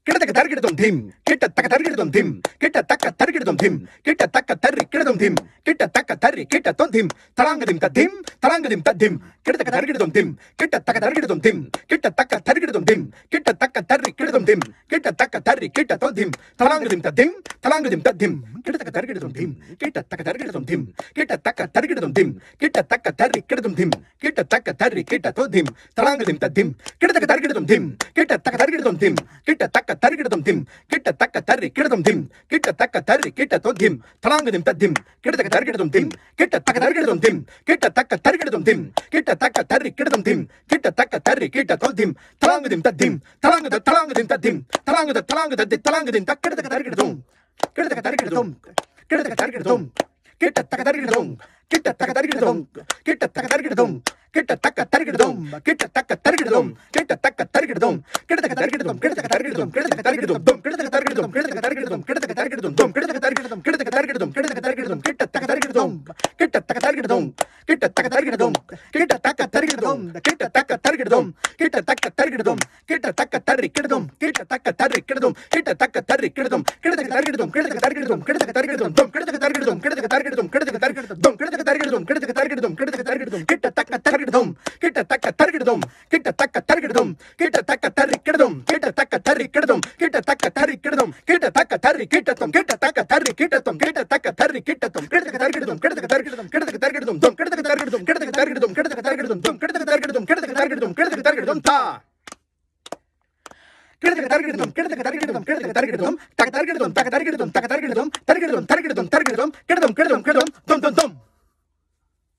கிடதக்க தருகிடதும் Thiem கிட்ட தக்க தருகிடதும் Thiem கிட்ட தக்க தருகிடதும் திம் கிட்ட தக்க தரி கிடதும் திம் கிட்ட தக்க தரி கிட்ட தொந்திம் தலாங்கதிம் தத்திம் தலாங்கதிம் தத்திம் கிடதக்க தருகிடதும் திம் கிட்ட தக்க தருகிடதும் திம் கிட்ட தக்க தருகிடதும் திம் கிட்ட தக்க தரி கிடதும் திம் கிட்ட தக்க தரி கிட்ட தொந்திம் தலாங்கதிம் தத்திம் தலாங்கதிம் தத்திம் கிடதக்க தருகிடதும் திம் கிட்ட தக்க தருகிடதும் திம் கிட்ட தக்க தருகிடதும் திம் கிட்ட தக்க தரி கிடதும் திம் கிட்ட தக்க தரி கிட்ட தொந்திம் தலாங்கதிம் தத்திம் கிடதக்க தருகிடதும் திம் கிட்ட தக்க தருகிடதும் திம் கிட்ட தக்க தருகிடதும் திம் கிட்ட தக்க தரி கிடதும் திம் கிட்ட தக்க தரி கிட்ட தொந்திம் தலாங்கதிம் தத்திம் கிடதக்க தருகிடதும் திம் கிட்ட தக்க தருகிடதும் திம் கிட்ட தக்க தருகிடதும் திம் கிட்ட தக்க தரி கிடதும் திம் கிட்ட தக்க தரி கிட்ட தொந்திம் தலாங்கதிம் தத்திம் தலாங்கத தலாங்கதிம் தத்திம் தலாங்கத தலாங்கத தலாங்கதிம் தக்கிடதக்க தருகிடதும் கிடதக்க தருகிடதும் கிடதக்க தருகிடதும் கிட்ட தக்க தருகிடதும் கிட்ட தக்க தருகிடதும் கிட்ட தக்க தருகிடதும் கிட்ட தக்க தருகிடதும் கிட்ட தக்க தருகிடதும் கிட்ட தக்க தருகிடதும் கிடதக்க தருகிடதும் கிடதக்க தருகிடதும் கிடதக்க தருகிடதும் தும் கிடதக்க தருகிடதும் கிடதக்க தருகிடதும் கிடதக்க தருகிடதும் தும் கிடதக்க தருகிடதும் கிடதக்க தருகிடதும் கிடதக்க தருகிடதும் கிட்ட தக்க தருகிடதும் கிட்ட தக்க தருகிடதும் கிட்ட தக்க தருகிடதும் கிட்ட தக்க தருகிடதும் கிட்ட தக்க தருகிடதும் கிட்ட தக்க தருகிடதும் கிட்ட தக்க தரி கிடதும் கிட்ட தக்க தரி கிடதும் கிட்ட தக்க தரி கிடதும் கிடதக்க தருகிடதும் கிடதக்க தருகிடதும் கிடதக்க தருகிடதும் தும் கிடதக்க தருகிடதும் கிடதக்க தருகிடதும் கிடதக்க தருகிடதும் தும் கிடதக்க தருகிடதும் கிடதக்க தருகிடதும் கிடதக்க தருகிடதும் கிட்ட தக்க தருகிடதும் கிட்ட தக்க தருகிடதும் கிட்ட தக்க தருகிடதும் கிட்ட தக்க தரி கிடதும் கிட்ட தக்க தரி கிடதும் கிட்ட தக்க தரி கிடதும் கிட்ட தக்க தரி கிட்டத்தும் கிட்ட தக்க தரி கிட்டத்தும் கிட்ட தக்க தரி கிட்டத்தும் கிடதக்க தருகிடதும் கிடதக்க தருகிடதும் கிடதக்க தருகிடதும் தும் கிடதக்க தருகிடதும் கிடதக்க தருகிடதும் கிடதக்க தருகிடதும் தும் கிடதக்க தருகிடதும் கிடதக்க தருகிடதும் கிடதக்க தருகிடதும் தா கிடதக்க தருகிடதும் கிடதக்க தருகிடதும் கிடதக்க தருகிடதும் தக்க தருகிடதும் தக்க தருகிடதும் தக்க தருகிடதும் தருகிடதும் தருகிடதும் தருகிடதும் கிடதும் கிடதும் கிடதும் தும் தும் தும்